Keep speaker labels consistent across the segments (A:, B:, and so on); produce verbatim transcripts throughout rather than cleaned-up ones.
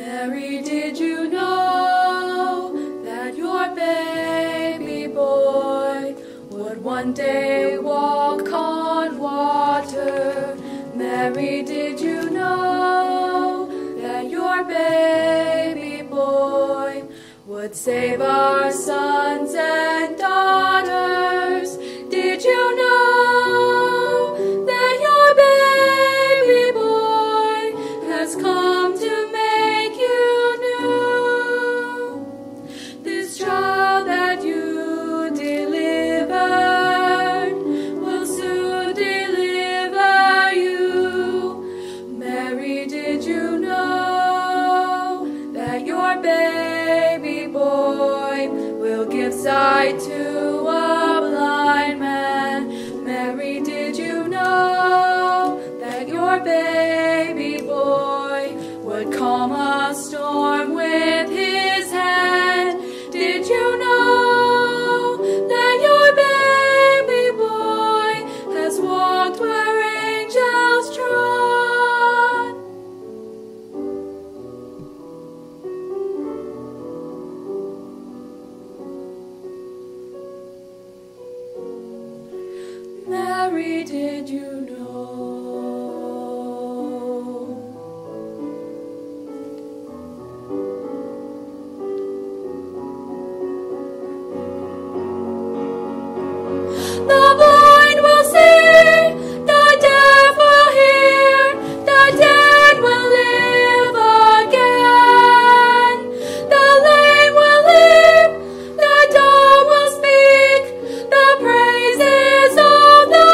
A: Mary, did you know that your baby boy would one day walk on water? Mary, did you know that your baby boy would save our sons and daughters? Did you know that your baby boy has come to make you new? This child that you delivered will soon deliver you. Mary, did you know that your baby boy will give sight to a blind man? Mary, did you know that your baby boy would calm a storm with his hand? Did you know that your baby boy has walked where angels trod? Mary, did you know? The blind will see, the deaf will hear, the dead will live again. The lame will leap, the dumb will speak, the praises of the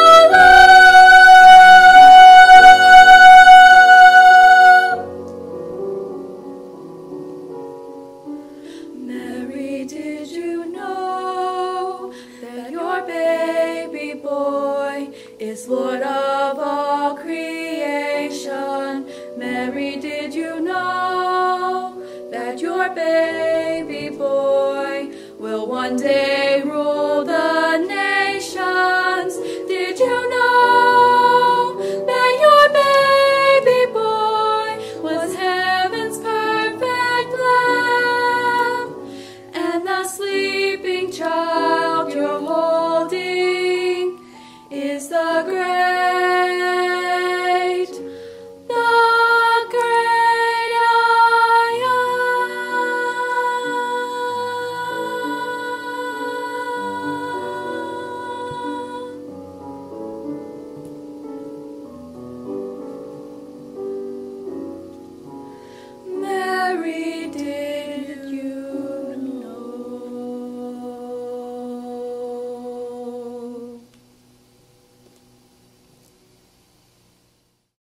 A: Lamb. Mary, did you know that your baby boy is Lord of all creation? Mary, did you know that your baby boy will one day rule